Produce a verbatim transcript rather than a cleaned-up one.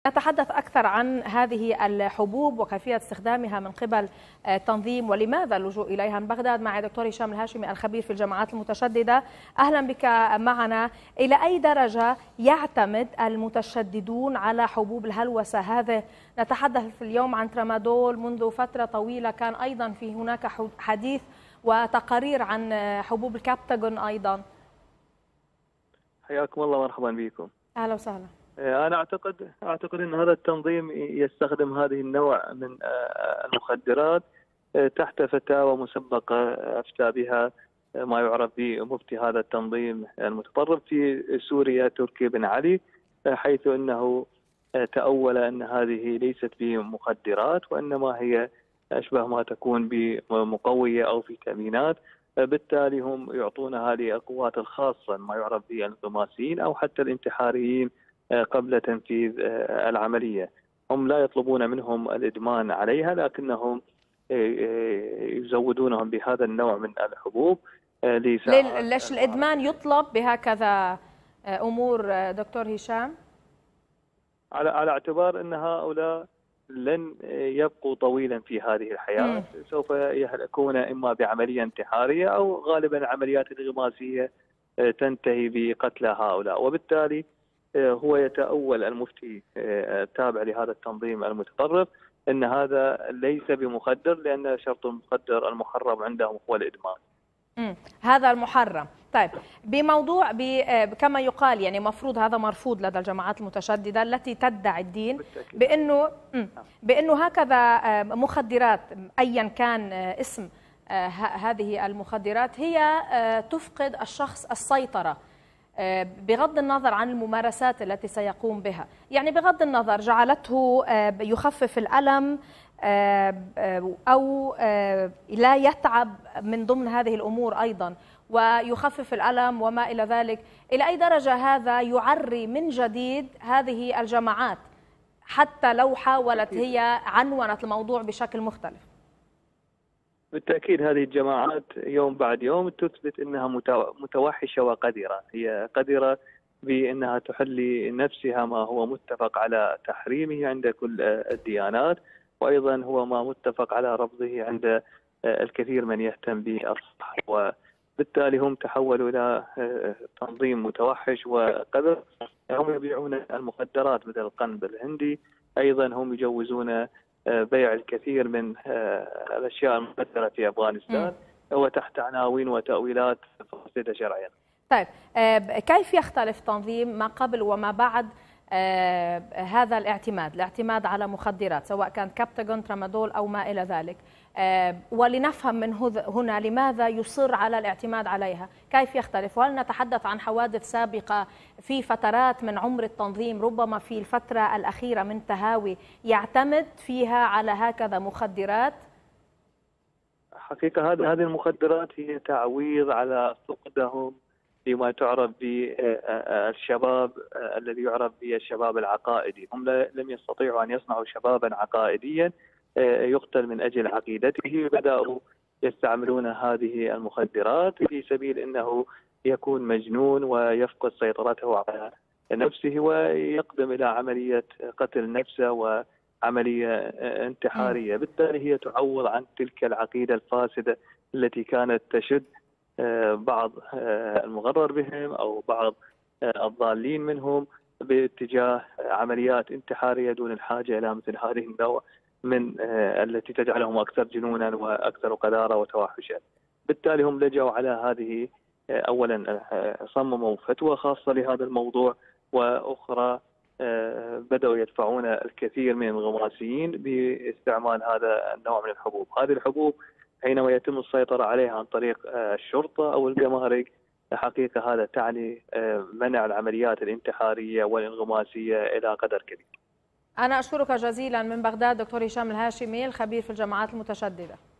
نتحدث أكثر عن هذه الحبوب وكيفية استخدامها من قبل التنظيم ولماذا اللجوء إليها. من بغداد معي دكتور هشام الهاشمي الخبير في الجماعات المتشددة. أهلا بك معنا. إلى أي درجة يعتمد المتشددون على حبوب الهلوسة هذه؟ نتحدث اليوم عن ترامادول، منذ فترة طويلة كان أيضا في هناك حديث وتقارير عن حبوب الكابتاجون أيضا. حياكم الله، مرحبا بكم. أهلا وسهلا. أنا أعتقد أعتقد أن هذا التنظيم يستخدم هذه النوع من المخدرات تحت فتاوى مسبقة أفتى بها ما يعرف بمفتي هذا التنظيم المتطرف في سوريا تركي بن علي، حيث أنه تأول أن هذه ليست بمخدرات وإنما هي أشبه ما تكون بمقوية أو فيتامينات، بالتالي هم يعطونها للقوات الخاصة ما يعرف بالانغماسيين أو حتى الانتحاريين قبل تنفيذ العملية. هم لا يطلبون منهم الإدمان عليها، لكنهم يزودونهم بهذا النوع من الحبوب. ليش الإدمان يطلب بهكذا أمور دكتور هشام؟ على على اعتبار أن هؤلاء لن يبقوا طويلا في هذه الحياة، م. سوف يهلكون إما بعملية انتحارية أو غالبا العمليات الانغماسية تنتهي بقتل هؤلاء. وبالتالي هو يتأول المفتي التابع لهذا التنظيم المتطرف أن هذا ليس بمخدر، لأن شرط المخدر المحرم عندهم هو الإدمان. امم هذا المحرم. طيب، بموضوع كما يقال يعني مفروض هذا مرفوض لدى الجماعات المتشددة التي تدعي الدين بأنه بأنه هكذا مخدرات أيا كان اسم هذه المخدرات هي تفقد الشخص السيطرة بغض النظر عن الممارسات التي سيقوم بها، يعني بغض النظر جعلته يخفف الألم أو لا يتعب من ضمن هذه الأمور أيضا ويخفف الألم وما إلى ذلك. إلى أي درجة هذا يعري من جديد هذه الجماعات حتى لو حاولت هي عنونت الموضوع بشكل مختلف؟ بالتأكيد هذه الجماعات يوم بعد يوم تثبت أنها متوحشة وقذرة. هي قذرة بأنها تحلي نفسها ما هو متفق على تحريمه عند كل الديانات، وأيضا هو ما متفق على رفضه عند الكثير من يهتم بالصحة، وبالتالي هم تحولوا إلى تنظيم متوحش وقذر. هم يبيعون المخدرات مثل القنب الهندي، أيضا هم يجوزون بيع الكثير من الأشياء المخدرة في أفغانستان وتحت عناوين وتأويلات فاسدة شرعيا. طيب، كيف يختلف تنظيم ما قبل وما بعد آه هذا الاعتماد الاعتماد على مخدرات سواء كان كابتاجون، ترامادول أو ما إلى ذلك، آه ولنفهم من هنا لماذا يصر على الاعتماد عليها؟ كيف يختلف؟ وهل نتحدث عن حوادث سابقة في فترات من عمر التنظيم، ربما في الفترة الأخيرة من تهاوي يعتمد فيها على هكذا مخدرات؟ حقيقة هذه المخدرات هي تعويض على فقدهم فيما تعرف بالشباب الذي يعرف بالشباب العقائدي. هم لم يستطيعوا أن يصنعوا شبابا عقائديا يقتل من أجل عقيدته، بدأوا يستعملون هذه المخدرات في سبيل أنه يكون مجنون ويفقد سيطرته على نفسه ويقدم إلى عملية قتل نفسه وعملية انتحارية. بالتالي هي تعوض عن تلك العقيدة الفاسدة التي كانت تشد بعض المغرر بهم أو بعض الضالين منهم باتجاه عمليات انتحارية دون الحاجة إلى مثل هذه النوع من التي تجعلهم أكثر جنونا وأكثر قذارة وتوحشا. بالتالي هم لجأوا على هذه، أولا صمموا فتوى خاصة لهذا الموضوع، وأخرى بدأوا يدفعون الكثير من الانغماسيين باستعمال هذا النوع من الحبوب. هذه الحبوب حينما يتم السيطرة عليها عن طريق الشرطة أو الجمارك، حقيقة هذا تعني منع العمليات الانتحارية والانغماسية إلى قدر كبير. أنا أشكرك جزيلا من بغداد دكتور هشام الهاشمي الخبير في الجماعات المتشددة.